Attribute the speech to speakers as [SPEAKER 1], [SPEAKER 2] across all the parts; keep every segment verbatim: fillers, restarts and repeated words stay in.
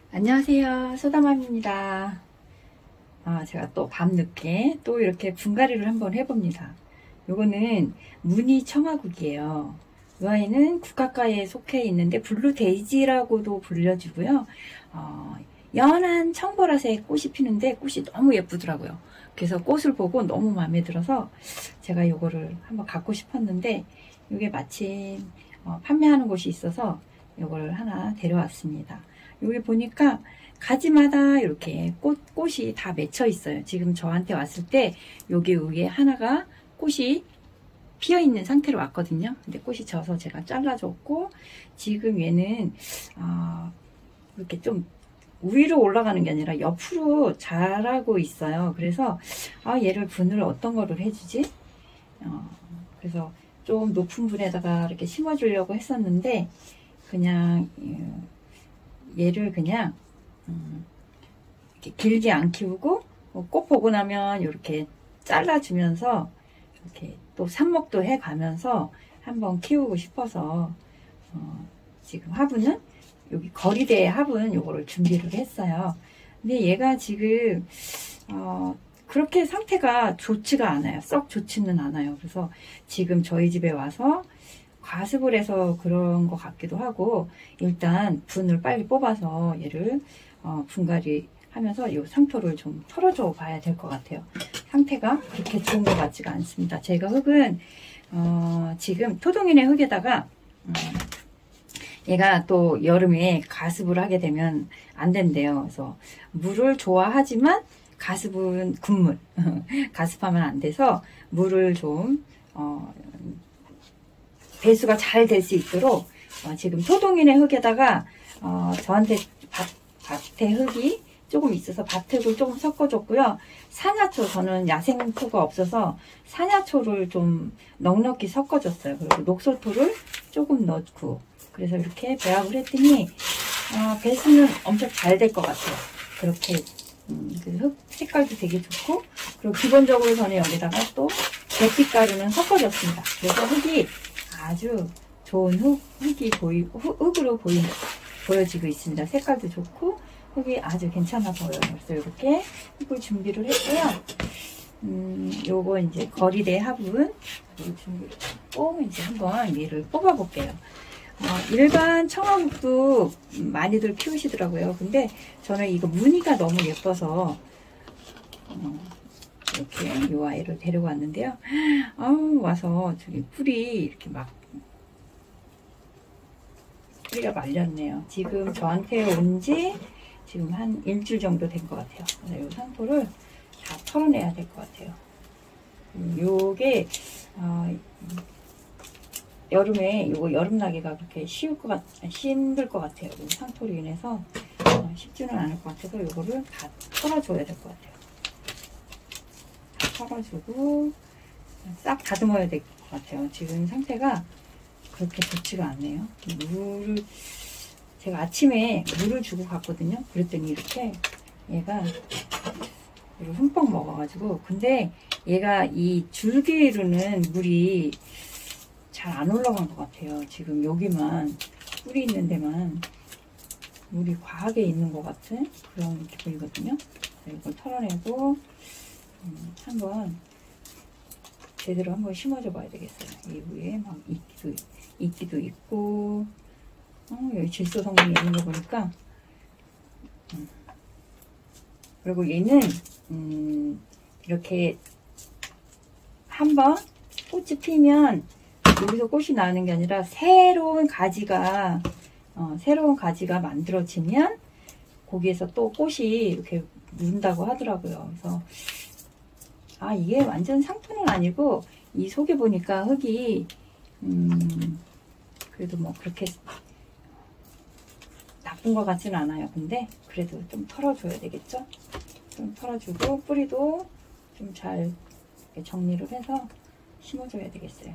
[SPEAKER 1] 안녕하세요. 소다맘입니다. 아, 제가 또 밤늦게 또 이렇게 분갈이를 한번 해봅니다. 요거는 무늬 청화국이에요. 이 아이는 국화과에 속해 있는데 블루 데이지라고도 불려지고요. 어, 연한 청보라색 꽃이 피는데 꽃이 너무 예쁘더라고요. 그래서 꽃을 보고 너무 마음에 들어서 제가 요거를 한번 갖고 싶었는데 이게 마침 어, 판매하는 곳이 있어서 요걸 하나 데려왔습니다. 여기 보니까 가지마다 이렇게 꽃, 꽃이 다 맺혀 있어요. 지금 저한테 왔을 때 여기 위에 하나가 꽃이 피어 있는 상태로 왔거든요. 근데 꽃이 져서 제가 잘라줬고, 지금 얘는 어, 이렇게 좀 위로 올라가는 게 아니라 옆으로 자라고 있어요. 그래서 아, 얘를 분을 어떤 거를 해주지? 어, 그래서 좀 높은 분에다가 이렇게 심어주려고 했었는데 그냥 얘를 그냥 음, 이렇게 길게 안 키우고 꽃 보고 나면 이렇게 잘라주면서 이렇게 또 삽목도 해 가면서 한번 키우고 싶어서 어, 지금 화분은 여기 거리대 화분 요거를 준비를 했어요. 근데 얘가 지금 어, 그렇게 상태가 좋지가 않아요. 썩 좋지는 않아요. 그래서 지금 저희 집에 와서 과습을 해서 그런 것 같기도 하고, 일단 분을 빨리 뽑아서 얘를 어, 분갈이 하면서 이 상토를 좀 털어줘 봐야 될 것 같아요. 상태가 그렇게 좋은 것 같지가 않습니다. 제가 흙은 어, 지금 토동인의 흙에다가 음, 얘가 또 여름에 가습을 하게 되면 안 된대요. 그래서 물을 좋아하지만 가습은 군물 가습하면 안 돼서 물을 좀 어, 배수가 잘 될 수 있도록 어, 지금 토동인의 흙에다가 어, 저한테 밭, 밭에 흙이 조금 있어서 밭흙을 조금 섞어줬고요. 산야초, 저는 야생토가 없어서 산야초를 좀 넉넉히 섞어줬어요. 그리고 녹소토를 조금 넣고, 그래서 이렇게 배합을 했더니 어, 배수는 엄청 잘 될 것 같아요. 그렇게 음, 그 흙 색깔도 되게 좋고, 그리고 기본적으로 저는 여기다가 또 백빛가루는 섞어줬습니다. 그래서 흙이 아주 좋은 흙, 흙이 보이, 흙, 흙으로 보이, 보여지고 있습니다. 색깔도 좋고 흙이 아주 괜찮아 보여요. 그래서 이렇게 흙을 준비를 했고요. 음, 요거 이제 거리대 화분 준비를 했고, 이제 한번 얘를 뽑아 볼게요. 어, 일반 청화국도 많이들 키우시더라고요. 근데 저는 이거 무늬가 너무 예뻐서 어, 이렇게 요 아이를 데리고 왔는데요. 아우, 와서 저기 뿌리 이렇게 막 뿌리가 말렸네요. 지금 저한테 온 지 지금 한 일주일 정도 된 것 같아요. 그래서 요 상토를 다 털어내야 될 것 같아요. 요게 어, 여름에 요거 여름나기가 그렇게 쉬울 것 같, 힘들 것 같아요. 요 상토로 인해서 어, 쉽지는 않을 것 같아서 요거를 다 털어줘야 될 것 같아요. 털어주고 싹 다듬어야 될 것 같아요. 지금 상태가 그렇게 좋지가 않네요. 물을 제가 아침에 물을 주고 갔거든요. 그랬더니 이렇게 얘가 물을 흠뻑 먹어가지고, 근데 얘가 이 줄기로는 물이 잘 안 올라간 것 같아요. 지금 여기만 뿌리 있는 데만 물이 과하게 있는 것 같은 그런 기분이거든요. 이걸 털어내고 음, 한번 제대로 한번 심어줘 봐야 되겠어요. 이 위에 막 이끼도, 이끼도 있고, 어, 여기 질소 성분이 있는 거 보니까. 음. 그리고 얘는 음, 이렇게 한번 꽃이 피면 여기서 꽃이 나는 게 아니라 새로운 가지가 어, 새로운 가지가 만들어지면 거기에서 또 꽃이 이렇게 문다고 하더라고요. 그래서 아, 이게 완전 상토는 아니고 이 속에 보니까 흙이 음, 그래도 뭐 그렇게 나쁜 것 같지는 않아요. 근데 그래도 좀 털어줘야 되겠죠. 좀 털어주고 뿌리도 좀 잘 정리를 해서 심어줘야 되겠어요.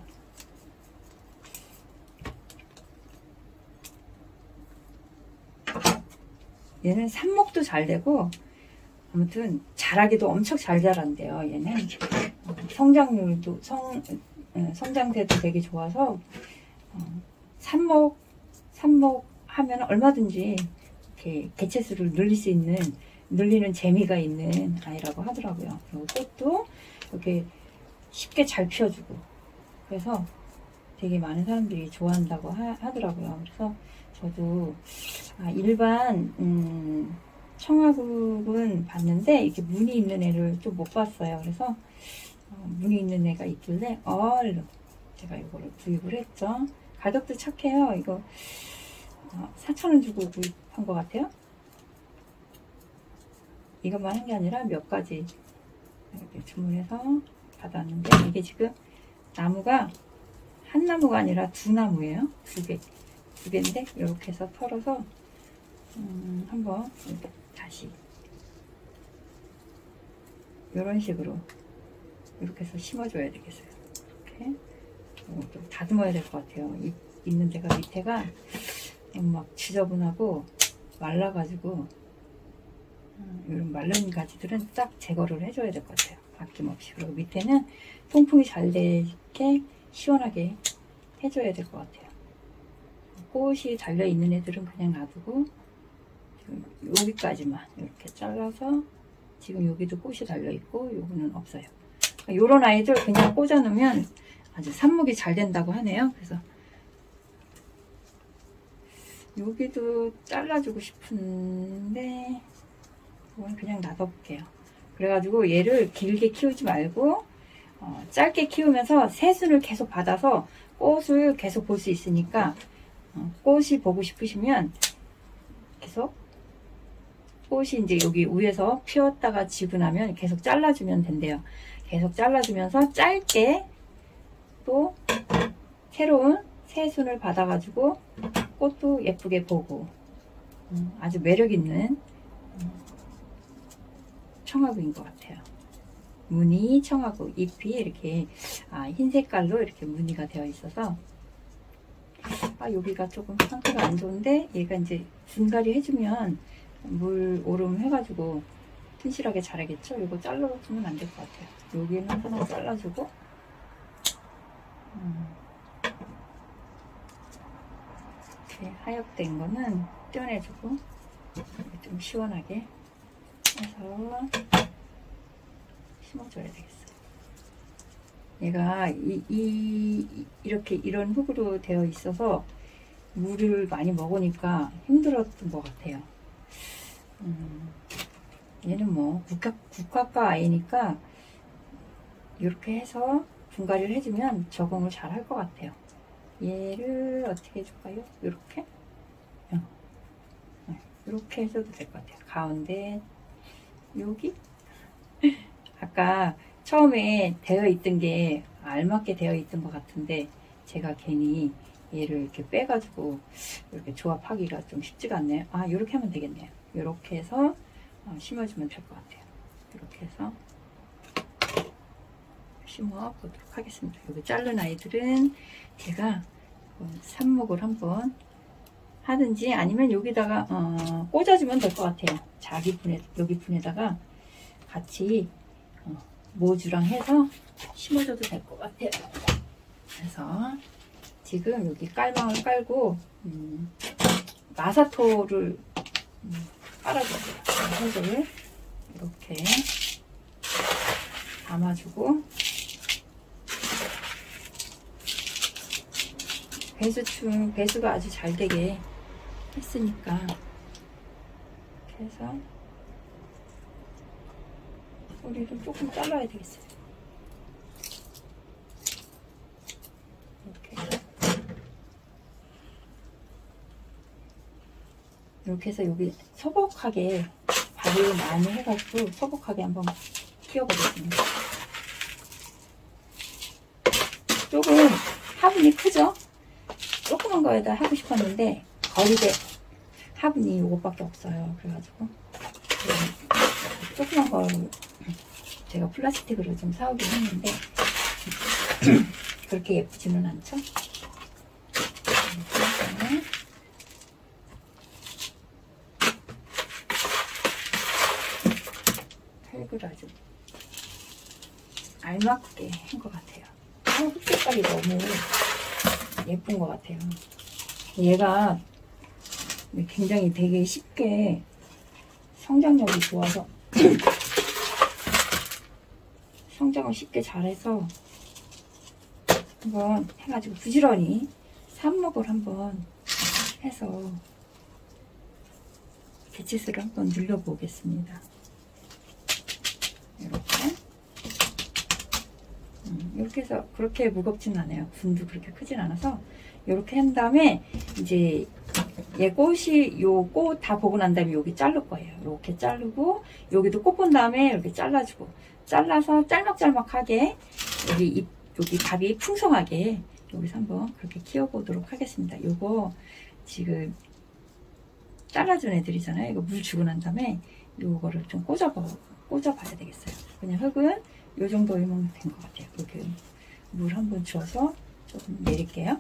[SPEAKER 1] 얘는 삽목도 잘 되고 아무튼 자라기도 엄청 잘 자란대요. 얘는 성장률도 성 성장대도 되게 좋아서 삽목 삽목 하면 얼마든지 이렇게 개체수를 늘릴 수 있는, 늘리는 재미가 있는 아이라고 하더라고요. 그리고 꽃도 이렇게 쉽게 잘 피워주고, 그래서 되게 많은 사람들이 좋아한다고 하, 하더라고요. 그래서 저도 아, 일반 음, 청화국은 봤는데 이렇게 무늬 있는 애를 좀 못 봤어요. 그래서 어, 무늬 있는 애가 있길래 얼른 제가 이거를 구입을 했죠. 가격도 착해요. 이거 어, 사천 원 주고 구입한 것 같아요. 이것만 한 게 아니라 몇 가지 이렇게 주문해서 받았는데, 이게 지금 나무가 한 나무가 아니라 두 나무예요. 두 개, 두 개인데 이렇게 해서 털어서 음, 한번 이렇게 다시 이런 식으로 이렇게 해서 심어줘야 되겠어요. 이렇게 어, 좀 다듬어야 될 것 같아요. 이, 있는 데가 밑에가 막 지저분하고 말라가지고 음, 이런 마른 가지들은 딱 제거를 해줘야 될 것 같아요. 아낌없이. 그리고 밑에는 통풍이 잘 되게 시원하게 해줘야 될 것 같아요. 꽃이 달려있는 애들은 그냥 놔두고 지금 여기까지만 이렇게 잘라서, 지금 여기도 꽃이 달려있고 요거는 없어요. 요런 아이들 그냥 꽂아 놓으면 아주 삽목이 잘 된다고 하네요. 그래서 여기도 잘라주고 싶은데 이건 그냥 놔둬볼게요. 그래가지고 얘를 길게 키우지 말고 어, 짧게 키우면서 새순을 계속 받아서 꽃을 계속 볼 수 있으니까, 어, 꽃이 보고 싶으시면 계속 꽃이 이제 여기 위에서 피었다가 지고 나면 계속 잘라주면 된대요. 계속 잘라주면서 짧게 또 새로운 새순을 받아가지고 꽃도 예쁘게 보고, 음, 아주 매력있는 음, 청화국인 것 같아요. 무늬 청화국, 잎이 이렇게 아, 흰 색깔로 이렇게 무늬가 되어 있어서, 아, 여기가 조금 상태가 안 좋은데 얘가 이제 분갈이 해주면 물 오름 해가지고 튼실하게 자라겠죠. 이거 잘라주면 안 될 것 같아요. 여기는 하나 잘라주고, 음, 이렇게 하얗된 거는 떼어내주고 좀 시원하게 해서 심어줘야 되겠어요. 얘가 이, 이, 이렇게 이런 흙으로 되어 있어서 물을 많이 먹으니까 힘들었던 것 같아요. 음, 얘는 뭐 국화, 국화과 아이니까 이렇게 해서 분갈이를 해주면 적응을 잘 할 것 같아요. 얘를 어떻게 해줄까요? 이렇게 이렇게 해줘도 될 것 같아요. 가운데 여기 아까 처음에 되어 있던 게 알맞게 되어 있던 것 같은데 제가 괜히 얘를 이렇게 빼가지고 이렇게 조합하기가 좀 쉽지가 않네요. 아, 이렇게 하면 되겠네요. 이렇게 해서 심어주면 될 것 같아요. 이렇게 해서 심어 보도록 하겠습니다. 여기 자른 아이들은 제가 삽목을 한번 하든지 아니면 여기다가 어, 꽂아주면 될 것 같아요. 자기 분에, 여기 분에다가 같이 어, 모주랑 해서 심어줘도 될 것 같아요. 그래서 지금 여기 깔망을 깔고 음, 마사토를 음, 깔아줬어요. 흙을 이렇게 담아주고, 배수충, 배수가 아주 잘 되게 했으니까 이렇게 해서 뿌리를 조금 잘라야 되겠어요. 이렇게 이렇게 해서 여기 소복하게 발을 많이 해가지고 소복하게 한번 키워보겠습니다. 조금 화분이 크죠? 조그만 거에다 하고 싶었는데 거리대 화분이 이것밖에 없어요. 그래가지고 조그만 거 제가 플라스틱으로 좀 사오긴 했는데 그렇게 예쁘지는 않죠? 흙을 아주 알맞게 한 것 같아요. 흙 색깔이 너무 예쁜 것 같아요. 얘가 굉장히 되게 쉽게 성장력이 좋아서 성장을 쉽게 잘해서 한번 해가지고 부지런히 삽목을 한번 해서 배치수를 한번 늘려보겠습니다. 이렇게 음, 이렇게 해서 그렇게 무겁진 않아요. 분도 그렇게 크진 않아서 이렇게 한 다음에 이제 얘 꽃이 요 꽃 다 보고 난 다음에 여기 자를 거예요. 이렇게 자르고 여기도 꽃 본 다음에 이렇게 잘라주고 잘라서 짤막짤막하게 여기 잎 여기 밥이 풍성하게 여기서 한번 그렇게 키워보도록 하겠습니다. 요거 지금 잘라준 애들이잖아요. 이거 물 주고 난 다음에 요거를 좀 꽂아봐, 꽂아봐야 되겠어요. 그냥 흙은 요 정도이면 된 것 같아요. 여기 물 한번 주어서 조금 내릴게요.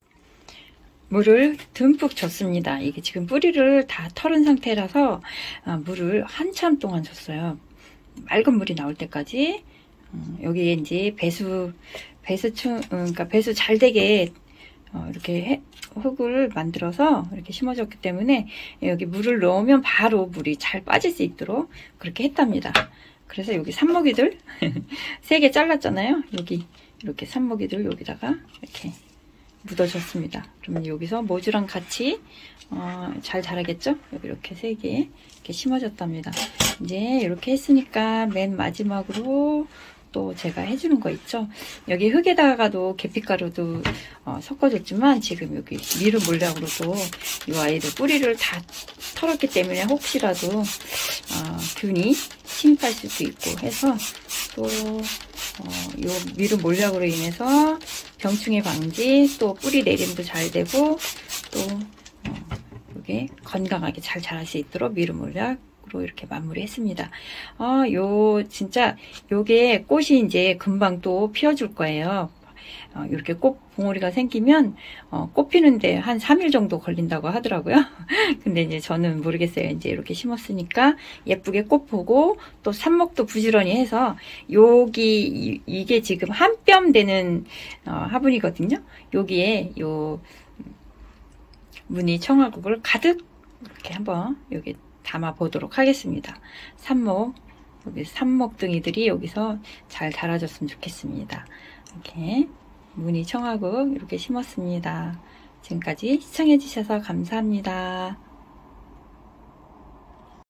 [SPEAKER 1] 물을 듬뿍 줬습니다. 이게 지금 뿌리를 다 털은 상태라서 물을 한참 동안 줬어요. 맑은 물이 나올 때까지. 여기에 이제 배수, 배수충, 그러니까 배수 잘 되게 이렇게 해, 흙을 만들어서 이렇게 심어줬기 때문에 여기 물을 넣으면 바로 물이 잘 빠질 수 있도록 그렇게 했답니다. 그래서 여기 산모기들 세 개 잘랐잖아요. 여기 이렇게 산모기들 여기다가 이렇게 묻어줬습니다. 그러면 여기서 모주랑 같이 어, 잘 자라겠죠? 여기 이렇게 세 개 이렇게 심어줬답니다. 이제 이렇게 했으니까 맨 마지막으로 또 제가 해주는 거 있죠. 여기 흙에다가도 계피가루도 어, 섞어줬지만 지금 여기 미루 몰약으로도 이 아이들 뿌리를 다 털었기 때문에 혹시라도 어, 균이 침입할 수도 있고 해서 또 어, 요 미루 몰약으로 인해서 병충해 방지, 또 뿌리 내림도 잘 되고 또 어, 이게 건강하게 잘 자랄 수 있도록 미루 몰약으로 이렇게 마무리했습니다. 어, 요 진짜 요게 꽃이 이제 금방 또 피어줄 거예요. 어, 이렇게 꽃 봉오리가 생기면 어, 꽃 피는데 한 삼 일 정도 걸린다고 하더라고요. 근데 이제 저는 모르겠어요. 이제 이렇게 심었으니까 예쁘게 꽃 보고 또 삽목도 부지런히 해서 여기 이, 이게 지금 한 뼘 되는 어, 화분이거든요. 여기에 요 무늬 청화국을 가득 이렇게 한번 여기 담아 보도록 하겠습니다. 삽목 여기 삽목둥이들이 여기서 잘 자라줬으면 좋겠습니다. 이렇게 무늬 청화국 이렇게 심었습니다. 지금까지 시청해 주셔서 감사합니다.